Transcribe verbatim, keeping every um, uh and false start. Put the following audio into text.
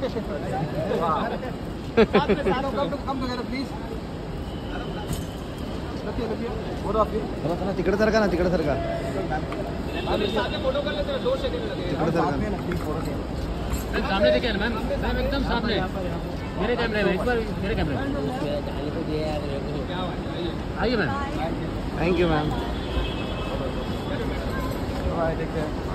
तिकडे सरका ना, तिकडे सरका, सामने देखिए मैम, मैम एकदम सामने मेरे कैमरे में, एक बार मेरे कैमरे में आइए मैम। Thank you ma'am. देखते हैं।